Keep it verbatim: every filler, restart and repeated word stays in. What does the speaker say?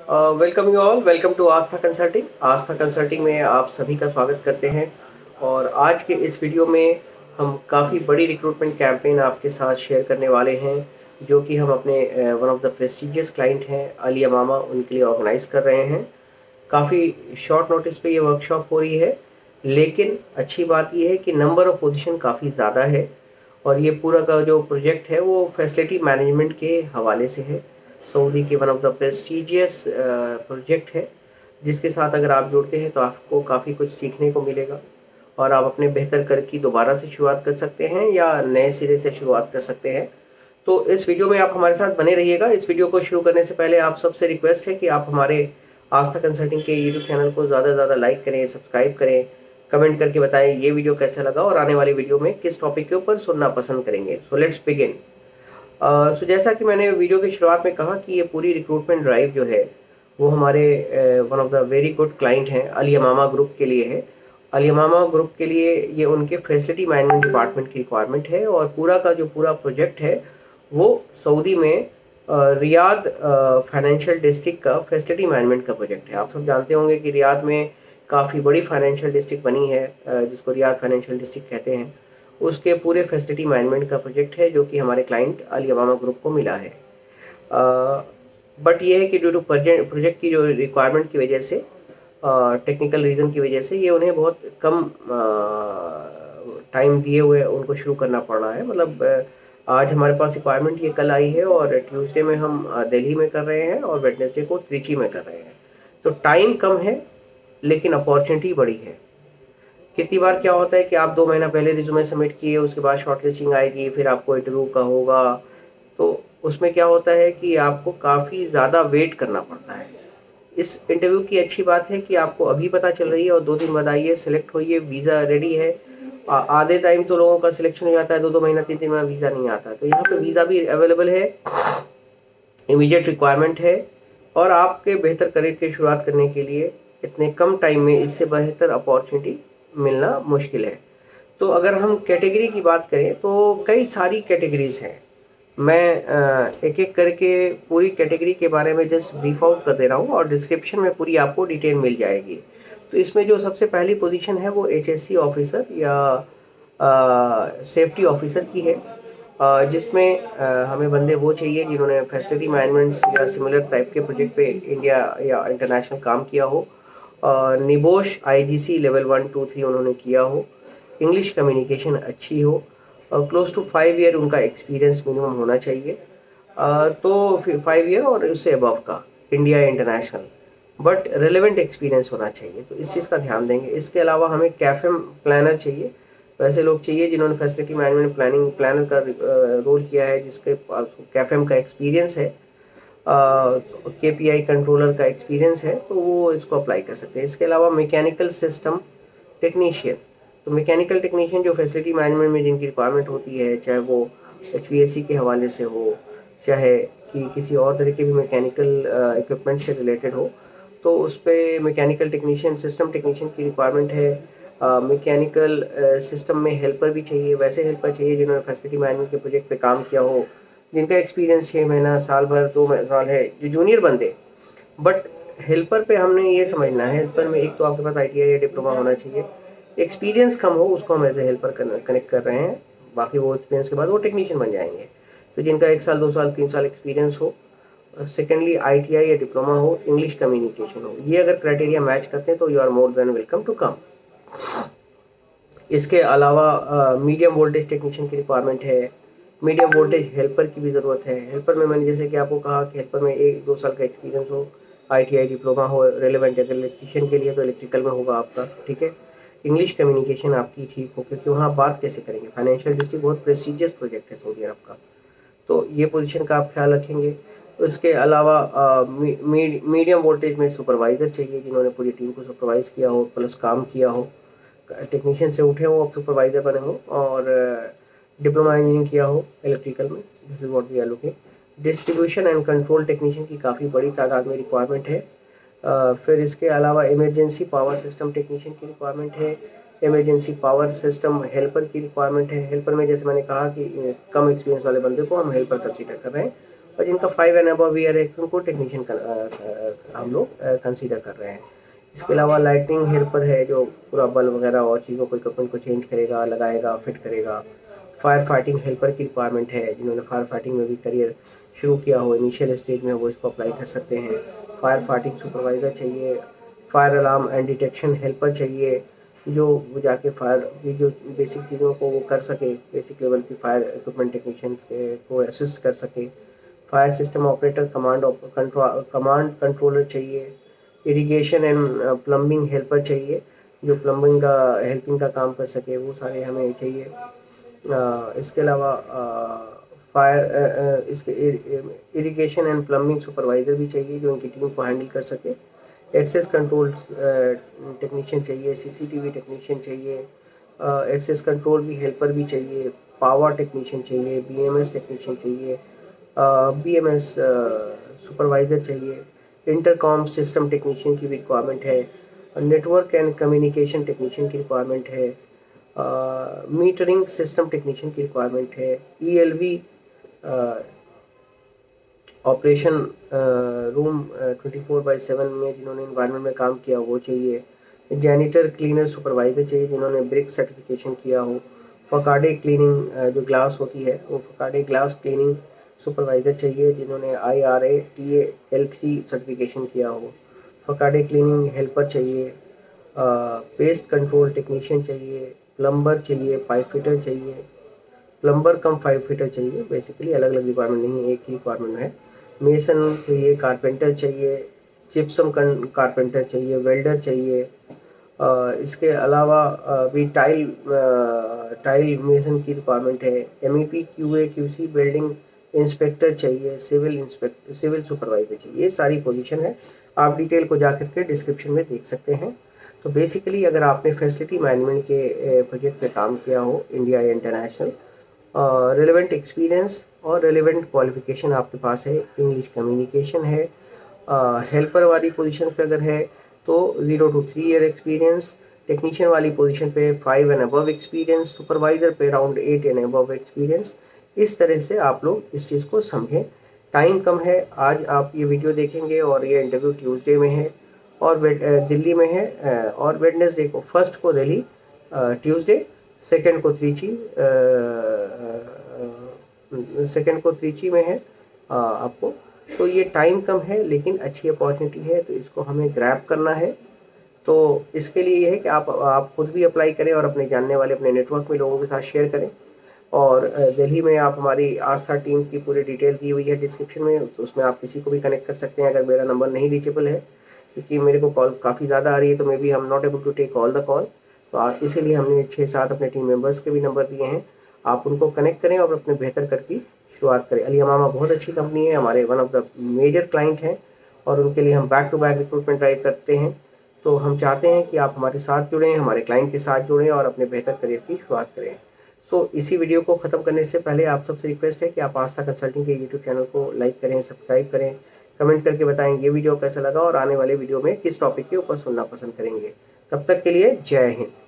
Welcome you all, welcome to Aastha consulting. Aastha consulting में आप सभी का स्वागत करते हैं। और आज के इस वीडियो में हम काफ़ी बड़ी रिक्रूटमेंट कैंपेन आपके साथ शेयर करने वाले हैं, जो कि हम अपने one of the prestigious client हैं अली अमामा, उनके लिए ऑर्गेनाइज कर रहे हैं। काफ़ी शॉर्ट नोटिस पे ये वर्कशॉप हो रही है, लेकिन अच्छी बात ये है कि नंबर ऑफ पोजीशन काफ़ी ज़्यादा है और ये पूरा का जो प्रोजेक्ट है वो फैसिलिटी मैनेजमेंट के हवाले से है। सऊदी के one of the prestigious project है, जिसके साथ अगर आप जुड़ते हैं तो आपको काफ़ी कुछ सीखने को मिलेगा और आप अपने बेहतर कर की दोबारा से शुरुआत कर सकते हैं या नए सिरे से शुरुआत कर सकते हैं। तो इस वीडियो में आप हमारे साथ बने रहिएगा। इस वीडियो को शुरू करने से पहले आप सबसे रिक्वेस्ट है कि आप हमारे आस्था कंसल्टिंग के यूट्यूब चैनल को ज़्यादा से ज़्यादा लाइक करें, सब्सक्राइब करें, कमेंट करके बताएं ये वीडियो कैसा लगा और आने वाली वीडियो में किस टॉपिक के ऊपर सुनना पसंद करेंगे। So let's begin. सो जैसा कि मैंने वीडियो की शुरुआत में कहा कि ये पूरी रिक्रूटमेंट ड्राइव जो है वो हमारे one of the very good client हैं अली अमामा ग्रुप के लिए है। अली अमामा ग्रुप के लिए ये उनके फैसिलिटी मैनेजमेंट डिपार्टमेंट की रिक्वायरमेंट है और पूरा का जो पूरा प्रोजेक्ट है वो सऊदी में अ, रियाद फाइनेंशियल डिस्ट्रिक्ट का फैसिलिटी मैनेजमेंट का प्रोजेक्ट है। आप सब जानते होंगे कि रियाद में काफ़ी बड़ी फाइनेंशियल डिस्ट्रिक्ट बनी है, अ, जिसको रियाद फाइनेंशियल डिस्ट्रिक्ट कहते हैं। उसके पूरे फैसिलिटी मैनेजमेंट का प्रोजेक्ट है जो कि हमारे क्लाइंट अली अमामा ग्रुप को मिला है। बट ये है कि ड्यू टू प्रोजेक्ट की जो रिक्वायरमेंट की वजह से, टेक्निकल रीज़न की वजह से ये उन्हें बहुत कम टाइम दिए हुए उनको शुरू करना पड़ रहा है। मतलब अ, आज हमारे पास रिक्वायरमेंट ये कल आई है और ट्यूसडे में हम अ, दिल्ली में कर रहे हैं और वेडनेसडे को त्रिची में कर रहे हैं। तो टाइम कम है लेकिन अपॉर्चुनिटी बड़ी है। कितनी बार क्या होता है कि आप दो महीना पहले रिज्यूमे सबमिट किए, उसके बाद शॉर्टलिस्टिंग आएगी, फिर आपको इंटरव्यू का होगा, तो उसमें क्या होता है कि आपको काफ़ी ज़्यादा वेट करना पड़ता है। इस इंटरव्यू की अच्छी बात है कि आपको अभी पता चल रही है और दो दिन बाद आइए, सेलेक्ट होइए, वीज़ा रेडी है। आ- आधे टाइम तो लोगों का सिलेक्शन हो जाता है, दो दो महीना तीन तीन महीना वीज़ा नहीं आता, तो यहाँ पे वीज़ा भी अवेलेबल है, इमीडिएट रिक्वायरमेंट है और आपके बेहतर करियर की शुरुआत करने के लिए इतने कम टाइम में इससे बेहतर अपॉर्चुनिटी मिलना मुश्किल है। तो अगर हम कैटेगरी की बात करें तो कई सारी कैटेगरीज हैं। मैं अ, एक एक करके पूरी कैटेगरी के बारे में जस्ट ब्रीफ आउट कर दे रहा हूँ और डिस्क्रिप्शन में पूरी आपको डिटेल मिल जाएगी। तो इसमें जो सबसे पहली पोजीशन है वो एचएससी ऑफिसर या सेफ्टी ऑफिसर की है, अ, जिसमें अ, हमें बंदे वो चाहिए जिन्होंने फैसिलिटी मैनेजमेंट या सिमिलर टाइप के प्रोजेक्ट पे इंडिया या इंटरनेशनल काम किया हो, uh, NEBOSH IGC level one two three उन्होंने किया हो, इंग्लिश कम्युनिकेशन अच्छी हो और क्लोज टू फाइव ईयर उनका एक्सपीरियंस मिनिमम होना चाहिए। अ, तो फिर फाइव ईयर और उससे अबव का India international, but relevant experience होना चाहिए, तो इस चीज़ का ध्यान देंगे। इसके अलावा हमें कैफेम प्लानर चाहिए, वैसे लोग चाहिए जिन्होंने फैसिलिटी मैनेजमेंट प्लानिंग प्लानर का रोल किया है, जिसके पास कैफेम का एक्सपीरियंस है, केपीआई कंट्रोलर का एक्सपीरियंस है, तो वो इसको अप्लाई कर सकते हैं। इसके अलावा मैकेनिकल सिस्टम टेक्नीशियन, तो मैकेनिकल टेक्नीशियन जो फैसिलिटी मैनेजमेंट में जिनकी रिक्वायरमेंट होती है, चाहे वो एचवीएसी के हवाले से हो, चाहे कि किसी और तरह के भी मैकेनिकल इक्विपमेंट से रिलेटेड हो, तो उस पर मैकेनिकल टेक्नीशियन सिस्टम टेक्नीशियन की रिक्वायरमेंट है। मैकेनिकल सिस्टम में हेल्पर भी चाहिए, वैसे हेल्पर चाहिए जिन्होंने फैसिलिटी मैनेजमेंट के प्रोजेक्ट पे काम किया हो, जिनका एक्सपीरियंस छः महीना साल भर दो साल है, जो जूनियर बंदे। बट हेल्पर पे हमने ये समझना है, हेल्पर में एक तो आपके पास आईटीआई या डिप्लोमा होना चाहिए, एक्सपीरियंस कम हो उसको हम एज ए हेल्पर कनेक्ट कर रहे हैं, बाकी वो एक्सपीरियंस के बाद वो टेक्नीशियन बन जाएंगे। तो जिनका एक साल दो साल तीन साल एक्सपीरियंस हो, सेकेंडली आईटीआई या डिप्लोमा हो, इंग्लिश कम्युनिकेशन हो, ये अगर क्राइटेरिया मैच करते हैं तो you are more than welcome to come. इसके अलावा मीडियम वोल्टेज टेक्नीशियन की रिक्वायरमेंट है, मीडियम वोल्टेज हेल्पर की भी ज़रूरत है। हेल्पर में मैंने जैसे कि आपको कहा कि हेल्पर में एक दो साल का एक्सपीरियंस हो, आईटीआई डिप्लोमा हो, रेलेवेंट अगर इलेक्ट्रिशियन के लिए तो इलेक्ट्रिकल में होगा आपका, ठीक है। इंग्लिश कम्युनिकेशन आपकी ठीक हो, क्योंकि वहाँ आप बात कैसे करेंगे, फाइनेंशियल डिस्ट्रिक्ट बहुत प्रेस्टिजियस प्रोजेक्ट है सऊदी अरब का, तो ये पोजीशन का आप ख्याल रखेंगे। उसके अलावा आ, मी, मी, मीडियम वोल्टेज में सुपरवाइज़र चाहिए जिन्होंने पूरी टीम को सुपरवाइज़ किया हो प्लस काम किया हो, टेक्नीशियन से उठे हो अब सुपरवाइज़र बने हो और डिप्लोमा इंजीनियरिंग किया हो इलेक्ट्रिकल में, this is what we are looking. Distribution and control technician की काफ़ी बड़ी तादाद में रिक्वायरमेंट है। uh, फिर इसके अलावा इमरजेंसी पावर सिस्टम टेक्नीशियन की रिक्वायरमेंट है, इमरजेंसी पावर सिस्टम हेल्पर की रिक्वायरमेंट है। हेल्पर में जैसे मैंने कहा कि कम एक्सपीरियंस वाले बंदे को हम हेल्पर कंसीडर कर रहे हैं, और जिनका फाइव एंड अबव ईयर है उनको टेक्नीशियन हम लोग कंसीडर कर रहे हैं। इसके अलावा लाइटिंग हेल्पर है जो पूरा बल्ब वगैरह और चीज़ों को इक्विपमेंट को चेंज करेगा, लगाएगा, फिट करेगा। फायर फाइटिंग हेल्पर की रिक्वायरमेंट है, जिन्होंने फायर फाइटिंग में भी करियर शुरू किया हो इनिशियल स्टेज में, वो इसको अप्लाई कर सकते हैं। फायर फाइटिंग सुपरवाइज़र चाहिए। Fire alarm and detection helper चाहिए, जो वो जाके फायर की जो बेसिक चीज़ों को वो कर सके, बेसिक लेवल की फायर इक्विपमेंट टेक्नीशियन को असिस्ट कर सके। Fire system operator, command control command controller चाहिए। इरिगेशन एंड प्लम्बिंग हेल्पर चाहिए, जो प्लम्बिंग का हेल्पिंग का काम कर सके, वो सारे हमें चाहिए। आ, इसके अलावा फायर इसके इरिगेशन एंड प्लम्बिंग सुपरवाइज़र भी चाहिए, जो उनकी टीम को हैंडल कर सके। एक्सेस कंट्रोल टेक्नीशियन चाहिए, सीसीटीवी टेक्नीशियन चाहिए, एक्सेस कंट्रोल भी हेल्पर भी चाहिए। पावर टेक्नीशियन चाहिए, बीएमएस टेक्नीशियन चाहिए, बीएमएस सुपरवाइज़र चाहिए। इंटरकॉम सिस्टम टेक्नीशियन की भी रिक्वायरमेंट है। नेटवर्क एंड कम्युनिकेशन टेक्नीशियन की रिक्वायरमेंट है। मीटरिंग सिस्टम टेक्नीशियन की रिक्वायरमेंट है। ELV operation room twenty four by seven में जिन्होंने इन्वायरमेंट में काम किया वो चाहिए। जैनिटर क्लीनर सुपरवाइज़र चाहिए, जिन्होंने ब्रिक सर्टिफिकेशन किया हो। फकाडे क्लीनिंग जो ग्लास होती है वो फकाडे ग्लास क्लीनिंग सुपरवाइज़र चाहिए, जिन्होंने I R A T A L three certification किया हो। फकाडे क्लीनिंग हेल्पर चाहिए। पेस्ट कंट्रोल टेक्नीशियन चाहिए। प्लम्बर चाहिए, पाइप फिटर चाहिए। प्लम्बर कम पाइप फिटर चाहिए, बेसिकली अलग अलग रिक्वायरमेंट नहीं है, एक ही रिक्वायरमेंट है। मेसन चाहिए, कारपेंटर चाहिए, जिप्सम कारपेंटर चाहिए, वेल्डर चाहिए। आ, इसके अलावा भी टाइल टाइल मेसन की रिक्वायरमेंट है। MEP QA QC building inspector चाहिए, सिविल इंस्पेक्टर सिविल सुपरवाइजर चाहिए। ये सारी पोजीशन है, आप डिटेल को जाकर के डिस्क्रिप्शन में देख सकते हैं। तो बेसिकली अगर आपने फैसिलिटी मैनेजमेंट के प्रोजेक्ट पे काम किया हो इंडिया या इंटरनेशनल, रेलेवेंट एक्सपीरियंस और रेलेवेंट क्वालिफिकेशन आपके पास है, इंग्लिश कम्युनिकेशन है, हेल्पर वाली पोजीशन पे अगर है तो zero to three year experience, technician वाली पोजीशन पे five and above experience, supervisor पे around eight and above experience. इस तरह से आप लोग इस चीज़ को समझें। टाइम कम है, आज आप ये वीडियो देखेंगे और ये इंटरव्यू ट्यूसडे में है और दिल्ली में है, और वेडनेसडे को, फर्स्ट को दिल्ली, ट्यूसडे सेकंड को त्रिची सेकंड को त्रिची में है आ, आपको। तो ये टाइम कम है लेकिन अच्छी अपॉर्चुनिटी है, तो इसको हमें ग्रैब करना है। तो इसके लिए ये है कि आप आप खुद भी अप्लाई करें और अपने जानने वाले अपने नेटवर्क में लोगों के साथ शेयर करें। और दिल्ली में आप हमारी आस्था टीम की पूरी डिटेल दी हुई है डिस्क्रिप्शन में, तो उसमें आप किसी को भी कनेक्ट कर सकते हैं। अगर मेरा नंबर नहीं रीचेबल है, क्योंकि मेरे को कॉल काफ़ी ज़्यादा आ रही है, तो मे बी हम not able to take all the call, तो इसीलिए हमने छः सात अपने टीम मेंबर्स के भी नंबर दिए हैं। आप उनको कनेक्ट करें और अपने बेहतर कर की शुरुआत करें। अली हमामा बहुत अच्छी कंपनी है, हमारे one of the major client हैं और उनके लिए हम back to back recruitment drive करते हैं। तो हम चाहते हैं कि आप हमारे साथ जुड़ें, हमारे क्लाइंट के साथ जुड़ें और अपने बेहतर करियर की शुरुआत करें। सो so, इसी वीडियो को ख़त्म करने से पहले आप सबसे रिक्वेस्ट है कि आप आस्था कंसल्टिंग के यूट्यूब चैनल को लाइक करें, सब्सक्राइब करें, कमेंट करके बताएं ये वीडियो कैसा लगा और आने वाले वीडियो में किस टॉपिक के ऊपर सुनना पसंद करेंगे। तब तक के लिए जय हिंद।